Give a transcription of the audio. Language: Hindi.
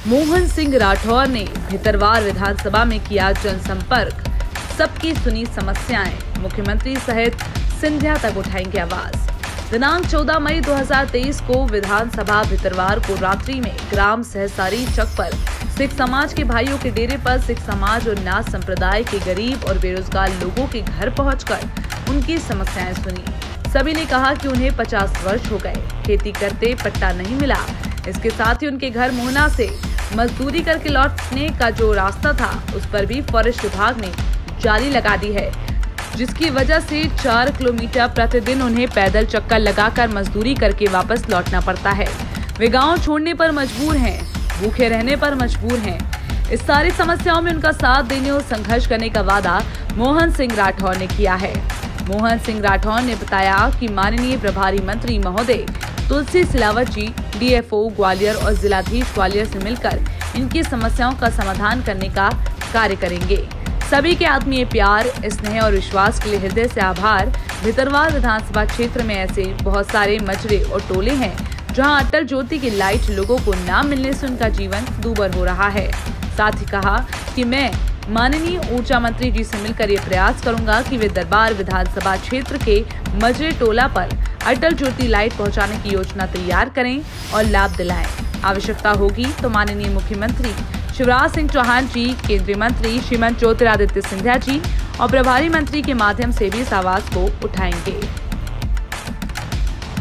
मोहन सिंह राठौर ने भितरवार विधानसभा में किया जनसंपर्क, सबकी सुनी समस्याएं, मुख्यमंत्री सहित सिंधिया तक उठाएंगे आवाज। दिनांक 14 मई 2023 को विधानसभा भितरवार को रात्रि में ग्राम सहसारी चक पर सिख समाज के भाइयों के डेरे पर सिख समाज और नाथ संप्रदाय के गरीब और बेरोजगार लोगों के घर पहुंचकर उनकी समस्याएं सुनी। सभी ने कहा कि उन्हें 50 वर्ष हो गए, खेती करते पट्टा नहीं मिला। इसके साथ ही उनके घर मोहना से मजदूरी करके लौटने का जो रास्ता था उस पर भी फॉरेस्ट विभाग ने जाली लगा दी है, जिसकी वजह से 4 किलोमीटर प्रतिदिन उन्हें पैदल चक्कर लगाकर मजदूरी करके वापस लौटना पड़ता है। वे गांव छोड़ने पर मजबूर हैं, भूखे रहने पर मजबूर हैं। इस सारी समस्याओं में उनका साथ देने और संघर्ष करने का वादा मोहन सिंह राठौर ने किया है। मोहन सिंह राठौर ने बताया कि माननीय प्रभारी मंत्री महोदय तुलसी सिलावट जी डीएफओ ग्वालियर और जिलाधीश ग्वालियर से मिलकर इनकी समस्याओं का समाधान करने का कार्य करेंगे। सभी के आत्मीय प्यार, स्नेह और विश्वास के लिए हृदय से आभार। भितरवार विधानसभा क्षेत्र में ऐसे बहुत सारे मजरे और टोले हैं जहां अटल ज्योति की लाइट लोगों को न मिलने से उनका जीवन दूभर हो रहा है। साथ ही कहा कि मैं माननीय ऊर्जा मंत्री जी से मिलकर ये प्रयास करूंगा कि वे दरबार विधानसभा क्षेत्र के मजरे टोला पर अटल ज्योति लाइट पहुंचाने की योजना तैयार करें और लाभ दिलाएं। आवश्यकता होगी तो माननीय मुख्यमंत्री शिवराज सिंह चौहान जी, केंद्रीय मंत्री श्रीमंत ज्योतिरादित्य सिंधिया जी और प्रभारी मंत्री के माध्यम से भी इस आवाज को उठाएंगे।